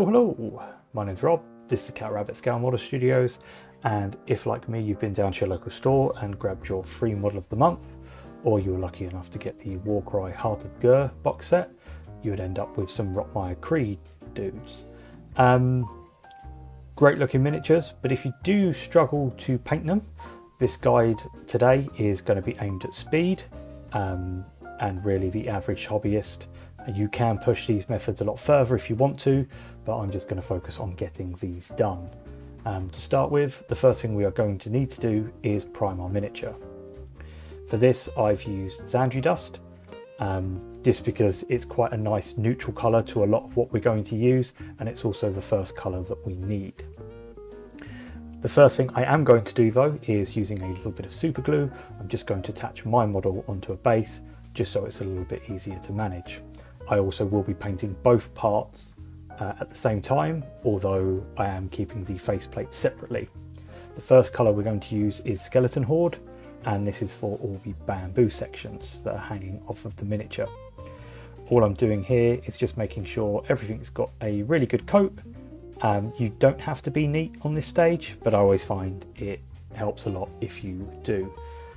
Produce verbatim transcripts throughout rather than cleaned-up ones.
Oh hello, my name's Rob, this is Cat Rabbit Scale Model Studios, and if like me you've been down to your local store and grabbed your free model of the month, or you were lucky enough to get the Warcry Heart of Gur box set, you would end up with some Rotmire Creed dudes. Um, great looking miniatures, but if you do struggle to paint them, this guide today is going to be aimed at speed um, and really the average hobbyist. You can push these methods a lot further if you want to, but I'm just going to focus on getting these done. Um, to start with, the first thing we are going to need to do is prime our miniature. For this I've used Zandri dust, um, just because it's quite a nice neutral colour to a lot of what we're going to use, and it's also the first colour that we need. The first thing I am going to do though is using a little bit of super glue. I'm just going to attach my model onto a base just so it's a little bit easier to manage. I also will be painting both parts uh, at the same time, although I am keeping the faceplate separately. The first colour we're going to use is Skeleton Horde, and this is for all the bamboo sections that are hanging off of the miniature. All I'm doing here is just making sure everything's got a really good coat. Um, you don't have to be neat on this stage, but I always find it helps a lot if you do.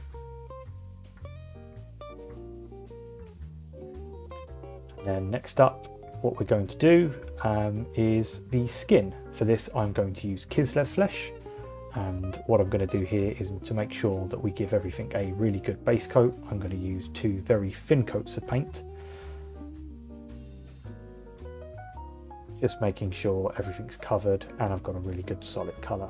Then next up, what we're going to do um, is the skin. For this I'm going to use Kislev flesh, and what I'm going to do here is to make sure that we give everything a really good base coat. I'm going to use two very thin coats of paint, just making sure everything's covered and I've got a really good solid colour.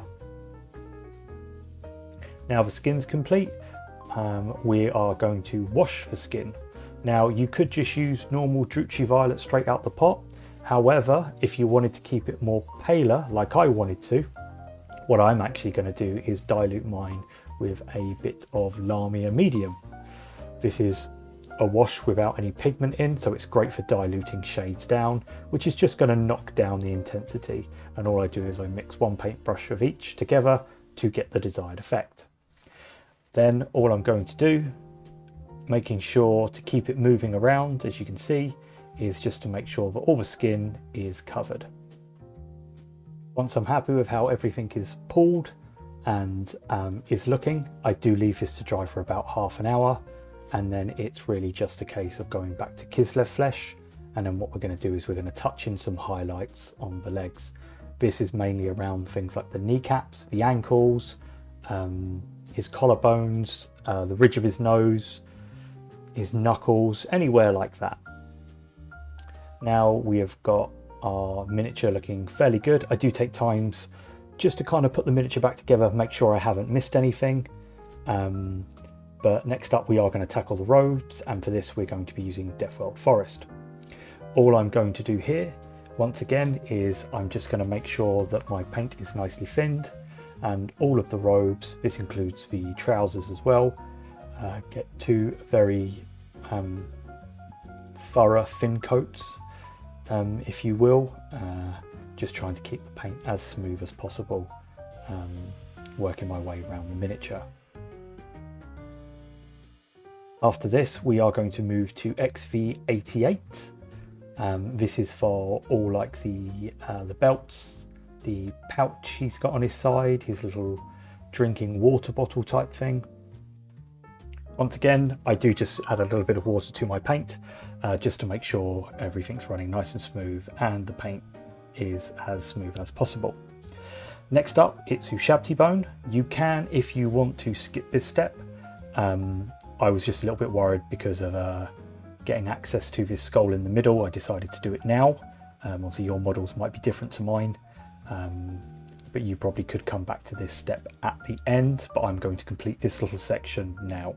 Now the skin's complete, um, we are going to wash the skin. Now you could just use normal Druchii violet straight out the pot. However, if you wanted to keep it more paler like I wanted to, what I'm actually going to do is dilute mine with a bit of Lahmian Medium. This is a wash without any pigment in, so it's great for diluting shades down, which is just going to knock down the intensity. And all I do is I mix one paintbrush of each together to get the desired effect. Then all I'm going to do, making sure to keep it moving around, as you can see, is just to make sure that all the skin is covered. Once I'm happy with how everything is pulled and um, is looking, I do leave this to dry for about half an hour, and then it's really just a case of going back to Kislev flesh, and then what we're going to do is we're going to touch in some highlights on the legs. This is mainly around things like the kneecaps, the ankles, um, his collarbones, uh, the ridge of his nose, his knuckles, anywhere like that. Now we have got our miniature looking fairly good. I do take times just to kind of put the miniature back together, make sure I haven't missed anything. Um, but next up we are going to tackle the robes, and for this we're going to be using Deathworld Forest. All I'm going to do here, once again, is I'm just going to make sure that my paint is nicely thinned, and all of the robes, this includes the trousers as well, Uh, get two very um, thorough thin coats, um, if you will, uh, just trying to keep the paint as smooth as possible, um, working my way around the miniature. After this we are going to move to X V eighty-eight. Um, this is for all like the, uh, the belts, the pouch he's got on his side, his little drinking water bottle type thing. Once again, I do just add a little bit of water to my paint, uh, just to make sure everything's running nice and smooth and the paint is as smooth as possible. Next up, it's ushabti bone. You can, if you want to, skip this step. Um, I was just a little bit worried because of uh, getting access to this skull in the middle. I decided to do it now. Um, obviously your models might be different to mine, um, but you probably could come back to this step at the end, but I'm going to complete this little section now.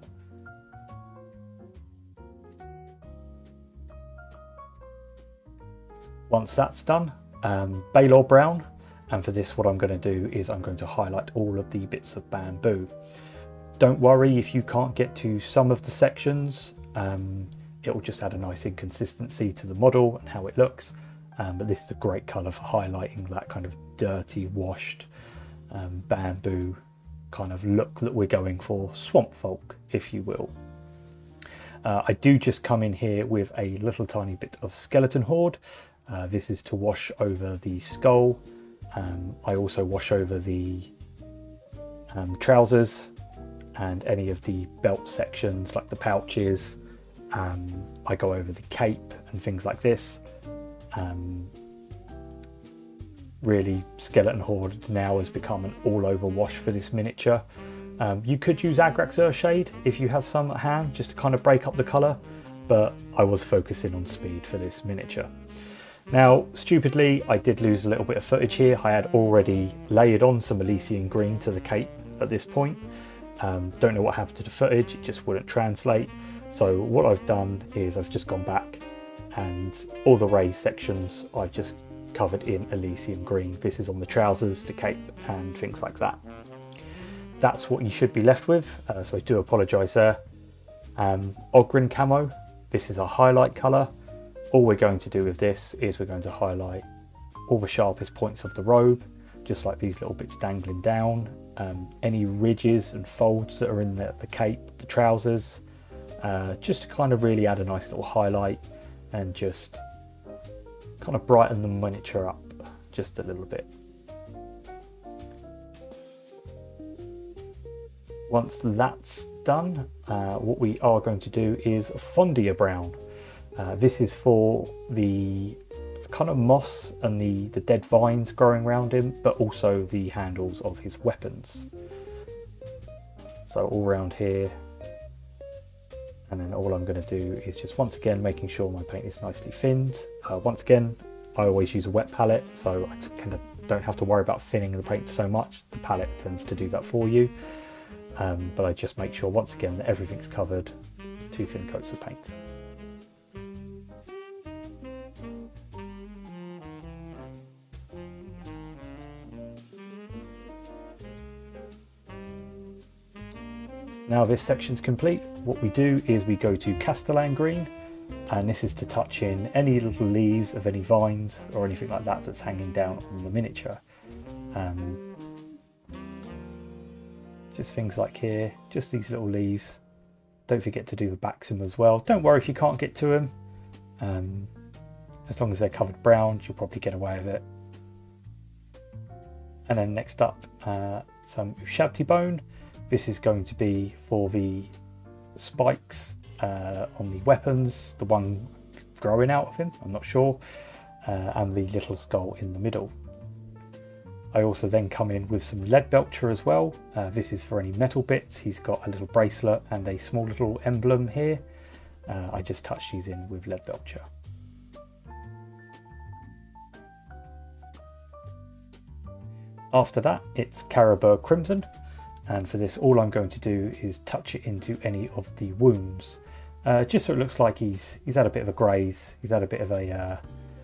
Once that's done, um, balor brown, and for this what I'm going to do is I'm going to highlight all of the bits of bamboo. Don't worry if you can't get to some of the sections, um, it will just add a nice inconsistency to the model and how it looks, um, but this is a great colour for highlighting that kind of dirty, washed um, bamboo kind of look that we're going for, swamp folk if you will. Uh, I do just come in here with a little tiny bit of Skeleton Horde. Uh, this is to wash over the skull. Um, I also wash over the um, trousers and any of the belt sections like the pouches. Um, I go over the cape and things like this. Um, really, Skeleton Horde now has become an all-over wash for this miniature. Um, you could use Agrax Shade if you have some at hand, just to kind of break up the colour, but I was focusing on speed for this miniature. Now, stupidly, I did lose a little bit of footage here. I had already layered on some Elysian green to the cape at this point. Um, don't know what happened to the footage, it just wouldn't translate. So what I've done is I've just gone back and all the ray sections I've just covered in Elysium green. This is on the trousers, the cape and things like that. That's what you should be left with, uh, so I do apologise there. Um, Ogryn camo, this is a highlight colour. All we're going to do with this is we're going to highlight all the sharpest points of the robe, just like these little bits dangling down, um, any ridges and folds that are in the, the cape, the trousers, uh, just to kind of really add a nice little highlight and just kind of brighten the miniature up just a little bit. Once that's done, uh, what we are going to do is thondia brown. Uh, this is for the kind of moss and the, the dead vines growing around him, but also the handles of his weapons. So all around here, and then all I'm going to do is just once again making sure my paint is nicely thinned. Uh, once again, I always use a wet palette, so I kind of don't have to worry about thinning the paint so much. The palette tends to do that for you. Um, but I just make sure once again that everything's covered, two thin coats of paint. Now this section's complete, what we do is we go to castellan green, and this is to touch in any little leaves of any vines or anything like that that's hanging down on the miniature. Um, Just things like here, just these little leaves. Don't forget to do the backs of them as well. Don't worry if you can't get to them. Um, as long as they're covered brown, you'll probably get away with it. And then next up, uh, some ushabti bone. This is going to be for the spikes uh, on the weapons, the one growing out of him, I'm not sure, uh, and the little skull in the middle. I also then come in with some leadbelcher as well. Uh, this is for any metal bits. He's got a little bracelet and a small little emblem here. Uh, I just touch these in with leadbelcher. After that, it's carroburg crimson. And for this, all I'm going to do is touch it into any of the wounds. Uh, just so it looks like he's, he's had a bit of a graze. He's had a bit of a... Uh,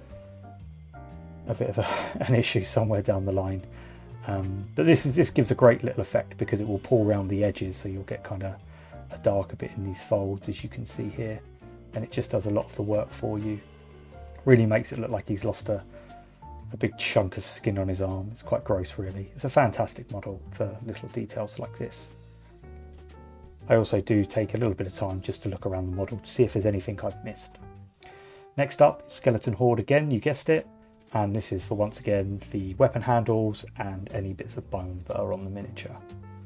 a bit of a, an issue somewhere down the line, um, but this is this gives a great little effect because it will pull around the edges, so you'll get kind of a darker bit in these folds, as you can see here, and it just does a lot of the work for you. Really makes it look like he's lost a, a big chunk of skin on his arm. It's quite gross, really. It's a fantastic model for little details like this. I also do take a little bit of time just to look around the model to see if there's anything I've missed. Next up, Skeleton Horde again, you guessed it. And this is for, once again, the weapon handles and any bits of bone that are on the miniature.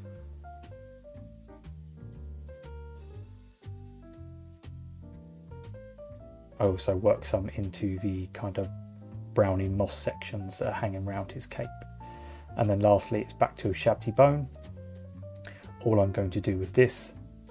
I also work some into the kind of browny moss sections that are hanging around his cape. And then lastly, it's back to ushabti bone. All I'm going to do with this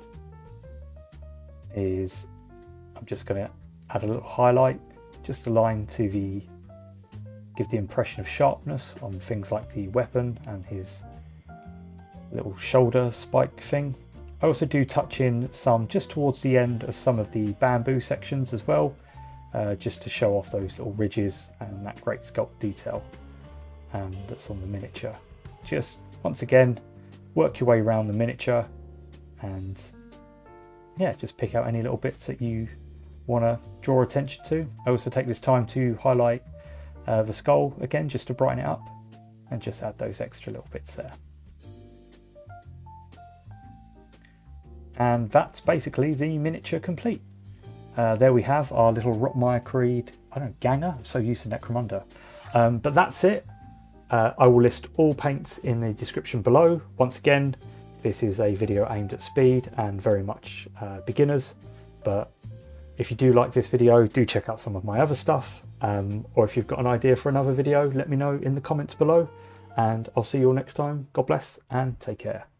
is I'm just going to add a little highlight, just a line to the give the impression of sharpness on things like the weapon and his little shoulder spike thing. I also do touch in some just towards the end of some of the bamboo sections as well, uh, just to show off those little ridges and that great sculpt detail um, that's on the miniature. Just once again, work your way around the miniature and yeah, just pick out any little bits that you want to draw attention to. I also take this time to highlight Uh, the skull again, just to brighten it up, and just add those extra little bits there. And that's basically the miniature complete. uh, there we have our little Rotmire Creed, I don't know, ganger. I'm so used to Necromunda. Um, but that's it. Uh, I will list all paints in the description below. Once again, this is a video aimed at speed and very much uh, beginners. But if you do like this video, do check out some of my other stuff. Um, or if you've got an idea for another video, let me know in the comments below. And I'll see you all next time. God bless and take care.